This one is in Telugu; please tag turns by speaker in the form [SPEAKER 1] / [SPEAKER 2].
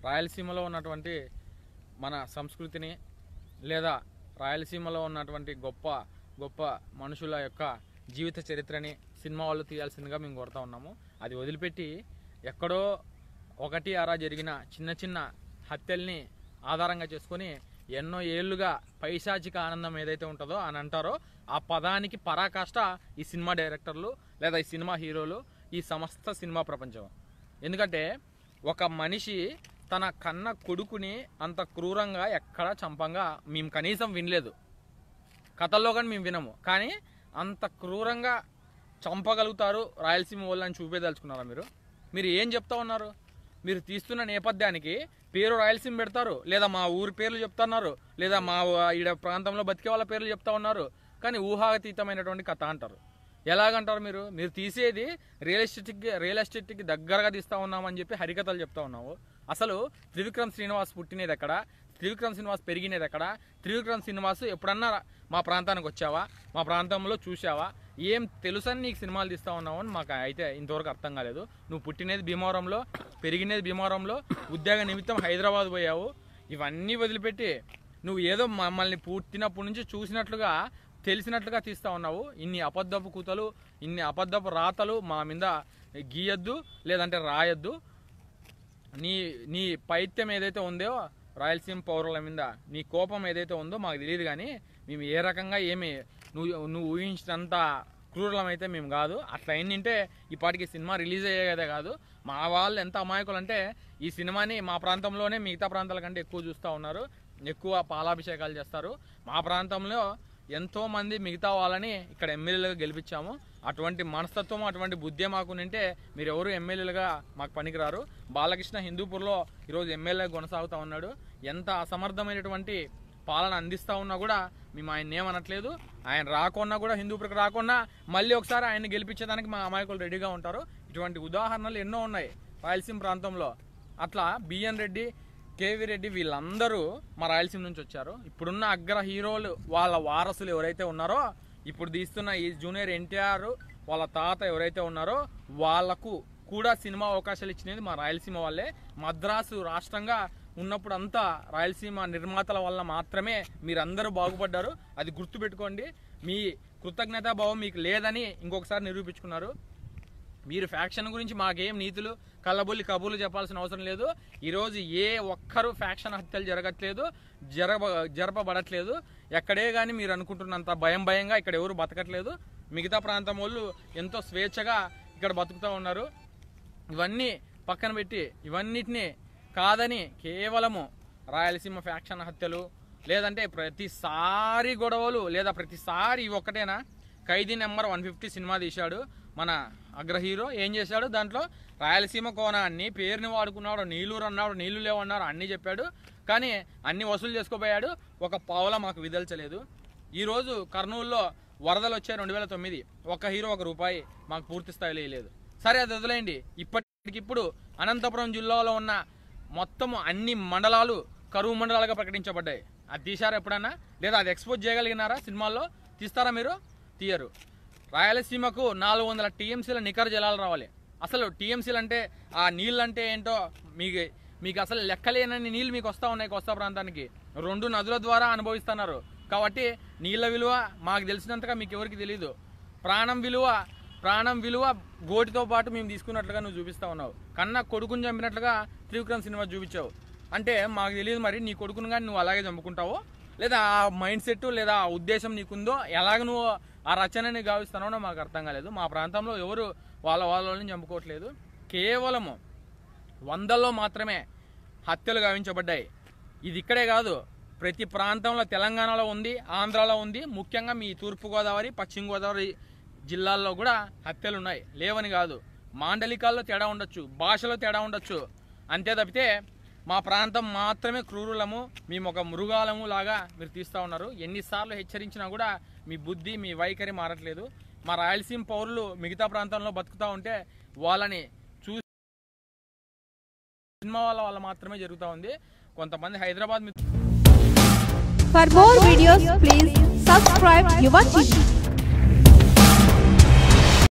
[SPEAKER 1] రాయలసీమలో ఉన్నటువంటి మన సంస్కృతిని లేదా రాయలసీమలో ఉన్నటువంటి గొప్ప గొప్ప మనుషుల యొక్క జీవిత చరిత్రని సినిమా వాళ్ళు తీయాల్సిందిగా మేము కోరుతా ఉన్నాము. అది వదిలిపెట్టి ఎక్కడో ఒకటి అరా జరిగిన చిన్న చిన్న హత్యల్ని ఆధారంగా చేసుకొని ఎన్నో ఏళ్ళుగా పైశాచిక ఆనందం ఏదైతే ఉంటుందో అని అంటారో ఆ పదానికి పరాకాష్ట ఈ సినిమా డైరెక్టర్లు లేదా ఈ సినిమా హీరోలు, ఈ సమస్త సినిమా ప్రపంచం. ఎందుకంటే ఒక మనిషి తన కన్న కొడుకుని అంత క్రూరంగా ఎక్కడా చంపంగా మేము కనీసం వినలేదు, కథల్లో కానీ మేము వినము. కానీ అంత క్రూరంగా చంపగలుగుతారు రాయలసీమ వాళ్ళని చూపేదలుచుకున్నారా మీరు ఏం చెప్తా ఉన్నారు? మీరు తీస్తున్న నేపథ్యానికి పేరు రాయలసీమ పెడతారు, లేదా మా ఊరి పేర్లు చెప్తున్నారు, లేదా మా ఈడ ప్రాంతంలో బతికే వాళ్ళ పేర్లు చెప్తా ఉన్నారు. కానీ ఊహాతీతమైనటువంటి కథ అంటారు. ఎలాగంటారు? మీరు తీసేది రియల్ ఎస్టేట్కి దగ్గరగా తీస్తూ ఉన్నామని చెప్పి హరికథలు చెప్తా ఉన్నావు. అసలు త్రివిక్రమ్ శ్రీనివాస్ పుట్టినది ఎక్కడ? త్రివిక్రమ్ శ్రీనివాస్ పెరిగినది ఎక్కడ? త్రివిక్రమ్ శ్రీనివాస్ ఎప్పుడన్నా మా ప్రాంతానికి వచ్చావా? మా ప్రాంతంలో చూసావా? ఏం తెలుసని నీకు సినిమాలు తీస్తూ ఉన్నావు అని మాకు అయితే ఇంతవరకు అర్థం కాలేదు. నువ్వు పుట్టినది భీమవరంలో, పెరిగినది భీమవరంలో, ఉద్యోగ నిమిత్తం హైదరాబాద్ పోయావు. ఇవన్నీ వదిలిపెట్టి నువ్వు ఏదో మమ్మల్ని పుట్టినప్పటి నుంచి చూసినట్లుగా తెలిసినట్లుగా తీస్తూ ఉన్నావు. ఇన్ని అబద్ధపు కూతలు, ఇన్ని అబద్ధపు రాతలు మా మీద గీయద్దు, లేదంటే రాయొద్దు. నీ పైత్యం ఏదైతే ఉందో రాయలసీమ పౌరుల మీద, నీ కోపం ఏదైతే ఉందో మాకు తెలియదు. కానీ మేము ఏ రకంగా నువ్వు ఊహించినంత క్రూరలం అయితే మేము కాదు. అట్లా ఏంటంటే ఈ పాటికి సినిమా రిలీజ్ అయ్యేదే కాదు. మా వాళ్ళు ఎంత అమాయకులు అంటే ఈ సినిమాని మా ప్రాంతంలోనే మిగతా ప్రాంతాల కంటే ఎక్కువ చూస్తూ ఉన్నారు, ఎక్కువ పాలాభిషేకాలు చేస్తారు. మా ప్రాంతంలో ఎంతోమంది మిగతా వాళ్ళని ఇక్కడ ఎమ్మెల్యేలుగా గెలిపించాము. అటువంటి మనస్తత్వం, అటువంటి బుద్ధి మాకు ఉంటే మీరు ఎవరు ఎమ్మెల్యేలుగా మాకు పనికిరారు. బాలకృష్ణ హిందూపూర్లో ఈరోజు ఎమ్మెల్యే కొనసాగుతూ ఉన్నాడు. ఎంత అసమర్థమైనటువంటి పాలన అందిస్తూ ఉన్నా కూడా మేము ఆయన ఏమనట్లేదు. ఆయన రాకున్నా కూడా, హిందూపూర్కి రాకున్నా మళ్ళీ ఒకసారి ఆయన గెలిపించేదానికి మా అమాయకులు రెడీగా ఉంటారు. ఇటువంటి ఉదాహరణలు ఎన్నో ఉన్నాయి రాయలసీమ ప్రాంతంలో. అట్లా బిఎన్ రెడ్డి, కేవీ రెడ్డి వీళ్ళందరూ మా రాయలసీమ నుంచి వచ్చారు. ఇప్పుడున్న అగ్ర హీరోలు వాళ్ళ వారసులు ఎవరైతే ఉన్నారో, ఇప్పుడు తీస్తున్న ఈ జూనియర్ ఎన్టీఆర్ వాళ్ళ తాత ఎవరైతే ఉన్నారో వాళ్లకు కూడా సినిమా అవకాశాలు ఇచ్చినది మా రాయలసీమ వాళ్ళే. మద్రాసు రాష్ట్రంగా ఉన్నప్పుడు అంతా రాయలసీమ నిర్మాతల వల్ల మాత్రమే మీరందరూ బాగుపడ్డారు. అది గుర్తుపెట్టుకోండి. మీ కృతజ్ఞతాభావం మీకు లేదని ఇంకొకసారి నిరూపించుకున్నారు. మీరు ఫ్యాక్షన్ గురించి మాకేం నీతులు కళ్ళబొల్లి కబుర్లు చెప్పాల్సిన అవసరం లేదు. ఈరోజు ఏ ఒక్కరు ఫ్యాక్షన్ హత్యలు జరగట్లేదు, జరపబడట్లేదు. ఎక్కడే కానీ మీరు అనుకుంటున్నంత భయంగా ఇక్కడ ఎవరు బతకట్లేదు. మిగతా ప్రాంతం వాళ్ళు ఎంతో స్వేచ్ఛగా ఇక్కడ బతుకుతూ ఉన్నారు. ఇవన్నీ పక్కన పెట్టి ఇవన్నిటినీ కాదని కేవలము రాయలసీమ ఫ్యాక్షన్ హత్యలు, లేదంటే ప్రతిసారి గొడవలు, లేదా ప్రతిసారి ఒక్కటేనా? ఖైదీ నెంబర్ 150 సినిమా తీశాడు మన అగ్ర హీరో. ఏం చేశాడు? దాంట్లో రాయలసీమ కోణాన్ని పేరుని వాడుకున్నాడు, నీళ్ళూరు అన్నాడు, నీళ్లు లేవన్నాడు, అన్నీ చెప్పాడు. కానీ అన్ని వసూలు చేసుకోబోయాడు. ఒక పావులా మాకు విదల్చలేదు. ఈరోజు కర్నూలులో వరదలు వచ్చాయి 2009. ఒక్క హీరో ₹1 మాకు పూర్తి స్థాయిలో వేయలేదు. సరే, అది వదిలేయండి. ఇప్పటికిప్పుడు అనంతపురం జిల్లాలో ఉన్న మొత్తం అన్ని మండలాలు కరువు మండలాలుగా ప్రకటించబడ్డాయి. అది తీశారా ఎప్పుడన్నా? లేదా అది ఎక్స్పోజ్ చేయగలిగినారా? సినిమాల్లో తీస్తారా? మీరు తీయరు. రాయలసీమకు 400 టీఎంసీల నికర జలాలు రావాలి. అసలు టీఎంసీలు అంటే ఆ నీళ్ళు అంటే ఏంటో మీకు అసలు లెక్కలేనన్ని నీళ్ళు మీకు వస్తూ ఉన్నాయి. కోస్తా ప్రాంతానికి 2 నదుల ద్వారా అనుభవిస్తున్నారు. కాబట్టి నీళ్ళ విలువ మాకు తెలిసినంతగా మీకు ఎవరికి తెలియదు. ప్రాణం విలువ గోటితో పాటు మేము తీసుకున్నట్లుగా నువ్వు చూపిస్తూ ఉన్నావు. కన్నా కొడుకుని చంపినట్లుగా త్రివిక్రమ్ సినిమా చూపించావు. అంటే మాకు తెలియదు మరి నీ కొడుకుని కానీ నువ్వు అలాగే చంపుకుంటావో, లేదా ఆ మైండ్ సెట్ లేదా ఆ ఉద్దేశం నీకుందో, ఎలాగ నువ్వు ఆ రచనని గావిస్తున్నావో మాకు అర్థం కాలేదు. మా ప్రాంతంలో ఎవరు వాళ్ళని చంపుకోవట్లేదు. కేవలము 100లో మాత్రమే హత్యలు గావించబడ్డాయి. ఇది ఇక్కడే కాదు, ప్రతి ప్రాంతంలో తెలంగాణలో ఉంది, ఆంధ్రాలో ఉంది. ముఖ్యంగా మీ తూర్పుగోదావరి, పశ్చిమ గోదావరి జిల్లాల్లో కూడా హత్యలు ఉన్నాయి. లేవని కాదు, మాండలికాల్లో తేడా ఉండొచ్చు, భాషలో తేడా ఉండొచ్చు. అంతే తప్పితే మా ప్రాంతం మాత్రమే క్రూరులము, మేము ఒక మృగాలము లాగా మీరు తీస్తూ ఉన్నారు. ఎన్నిసార్లు హెచ్చరించినా కూడా మీ బుద్ధి, మీ వైఖరి మారట్లేదు. మా రాయలసీమ పౌరులు మిగతా ప్రాంతంలో బతుకుతూ ఉంటే వాళ్ళని చూసి సినిమా వాళ్ళ మాత్రమే జరుగుతూ ఉంది. కొంతమంది Hyderabad
[SPEAKER 2] For more videos, please subscribe Yuva TV.